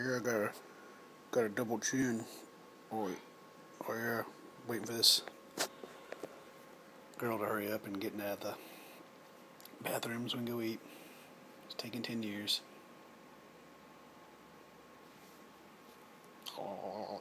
yeah, got a double chin. Oh yeah, waiting for this girl to hurry up and getting out of the bathrooms when we go eat. It's taking 10 years. Oh.